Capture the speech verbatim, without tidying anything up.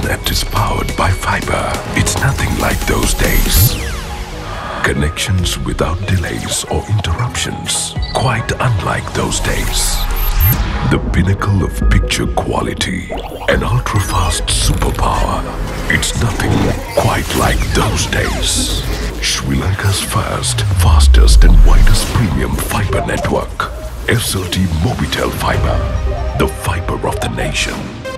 internet is powered by fiber. It's nothing like those days. Connections without delays or interruptions, quite unlike those days. The pinnacle of picture quality, an ultra-fast superpower. It's nothing quite like those days. Sri Lanka's first, fastest and widest premium fiber network. S L T-MOBITEL Fibre, the fiber of the nation.